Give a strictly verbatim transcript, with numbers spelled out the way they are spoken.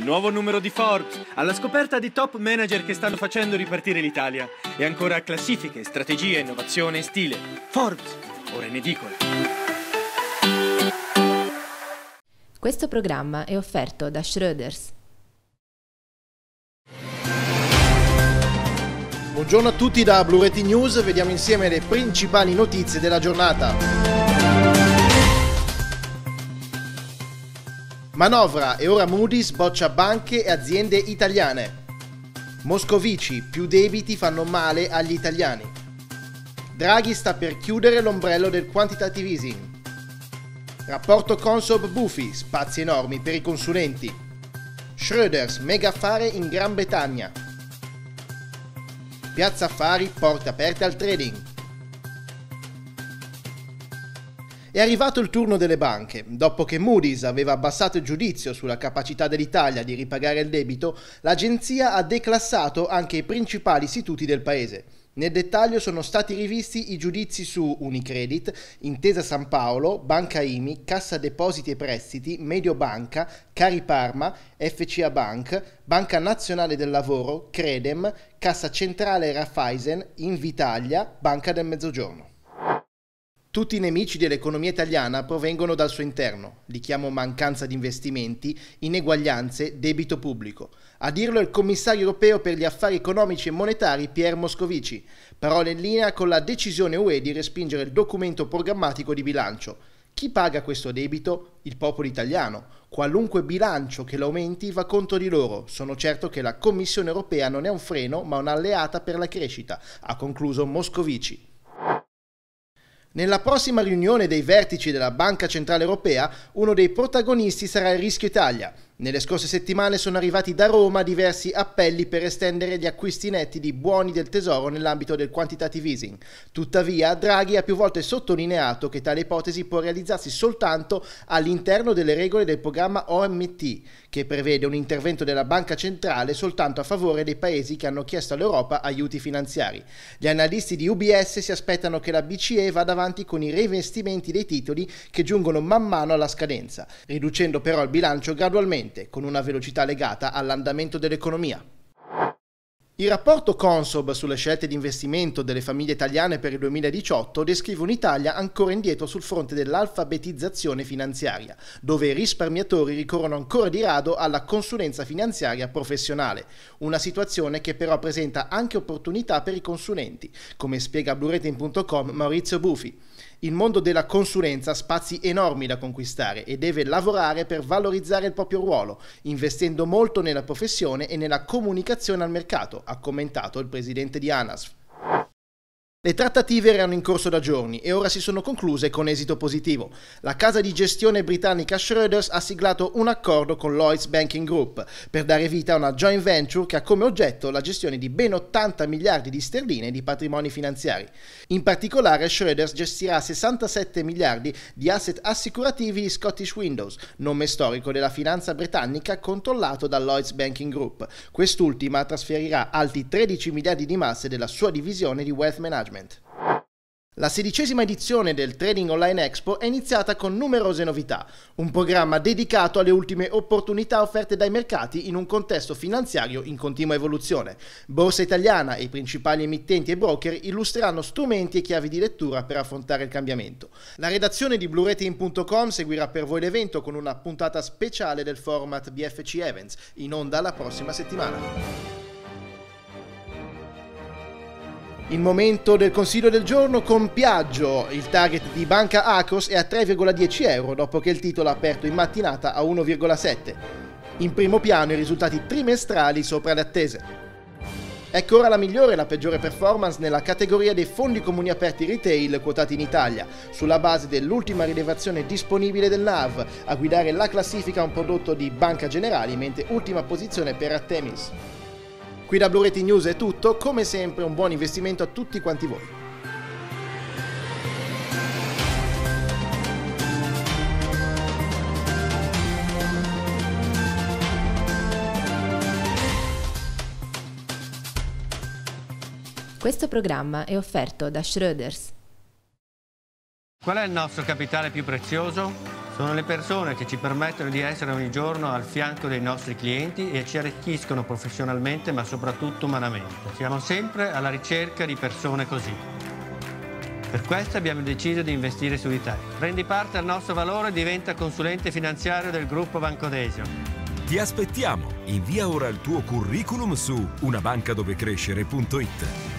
nuovo numero di Forbes, alla scoperta di top manager che stanno facendo ripartire l'Italia e ancora classifiche, strategie, innovazione e stile. Forbes, ora in edicola. Questo programma è offerto da Schroders. Buongiorno a tutti da Blu Rating News, vediamo insieme le principali notizie della giornata. Manovra e ora Moody's boccia banche e aziende italiane. Moscovici, più debiti fanno male agli italiani. Draghi sta per chiudere l'ombrello del quantitative easing. Rapporto Consob-Bufi, spazi enormi per i consulenti. Schroders, mega affare in Gran Bretagna. Piazza Affari, porte aperte al trading. È arrivato il turno delle banche. Dopo che Moody's aveva abbassato il giudizio sulla capacità dell'Italia di ripagare il debito, l'agenzia ha declassato anche i principali istituti del paese. Nel dettaglio sono stati rivisti i giudizi su Unicredit, Intesa San Paolo, Banca I M I, Cassa Depositi e Prestiti, Mediobanca, Cariparma, F C A Bank, Banca Nazionale del Lavoro, Credem, Cassa Centrale Raiffeisen, Invitalia, Banca del Mezzogiorno. Tutti i nemici dell'economia italiana provengono dal suo interno. Li chiamo mancanza di investimenti, ineguaglianze, debito pubblico. A dirlo è il commissario europeo per gli affari economici e monetari Pierre Moscovici. Parole in linea con la decisione U E di respingere il documento programmatico di bilancio. Chi paga questo debito? Il popolo italiano. Qualunque bilancio che lo aumenti va contro di loro. Sono certo che la Commissione europea non è un freno ma un'alleata per la crescita, ha concluso Moscovici. Nella prossima riunione dei vertici della Banca Centrale Europea, uno dei protagonisti sarà il Rischio Italia. Nelle scorse settimane sono arrivati da Roma diversi appelli per estendere gli acquisti netti di buoni del Tesoro nell'ambito del quantitative easing. Tuttavia, Draghi ha più volte sottolineato che tale ipotesi può realizzarsi soltanto all'interno delle regole del programma O M T, che prevede un intervento della Banca Centrale soltanto a favore dei paesi che hanno chiesto all'Europa aiuti finanziari. Gli analisti di U B S si aspettano che la B C E vada avanti con i reinvestimenti dei titoli che giungono man mano alla scadenza, riducendo però il bilancio gradualmente, con una velocità legata all'andamento dell'economia. Il rapporto Consob sulle scelte di investimento delle famiglie italiane per il duemiladiciotto descrive un'Italia ancora indietro sul fronte dell'alfabetizzazione finanziaria, dove i risparmiatori ricorrono ancora di rado alla consulenza finanziaria professionale, una situazione che però presenta anche opportunità per i consulenti, come spiega a Blu Rating punto com Maurizio Bufi. Il mondo della consulenza ha spazi enormi da conquistare e deve lavorare per valorizzare il proprio ruolo, investendo molto nella professione e nella comunicazione al mercato, ha commentato il presidente di ANASF. Le trattative erano in corso da giorni e ora si sono concluse con esito positivo. La casa di gestione britannica Schroders ha siglato un accordo con Lloyds Banking Group per dare vita a una joint venture che ha come oggetto la gestione di ben ottanta miliardi di sterline di patrimoni finanziari. In particolare Schroders gestirà sessantasette miliardi di asset assicurativi di Scottish Widows, nome storico della finanza britannica controllato da Lloyds Banking Group. Quest'ultima trasferirà altri tredici miliardi di masse della sua divisione di wealth management. La sedicesima edizione del Trading Online Expo è iniziata con numerose novità, un programma dedicato alle ultime opportunità offerte dai mercati in un contesto finanziario in continua evoluzione. Borsa Italiana e i principali emittenti e broker illustreranno strumenti e chiavi di lettura per affrontare il cambiamento. La redazione di Blu Rating punto com seguirà per voi l'evento con una puntata speciale del format B F C Events, in onda la prossima settimana. Il momento del consiglio del giorno con Piaggio. Il target di Banca Akros è a tre virgola dieci euro dopo che il titolo ha aperto in mattinata a uno virgola sette. In primo piano i risultati trimestrali sopra le attese. Ecco ora la migliore e la peggiore performance nella categoria dei fondi comuni aperti retail quotati in Italia, sulla base dell'ultima rilevazione disponibile del N A V. A guidare la classifica un prodotto di Banca Generali, mentre ultima posizione per Artemis. Qui da Blu Rating News è tutto, come sempre un buon investimento a tutti quanti voi. Questo programma è offerto da Schroders. Qual è il nostro capitale più prezioso? Sono le persone che ci permettono di essere ogni giorno al fianco dei nostri clienti e ci arricchiscono professionalmente, ma soprattutto umanamente. Siamo sempre alla ricerca di persone così. Per questo abbiamo deciso di investire su di te. Prendi parte al nostro valore e diventa consulente finanziario del gruppo Banco Desio. Ti aspettiamo! Invia ora il tuo curriculum su unabancadovecrescere punto it.